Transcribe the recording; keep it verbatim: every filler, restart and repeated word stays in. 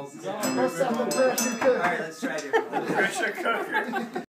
Bust out the pressure cooker. Alright, let's try it. Pressure cooker.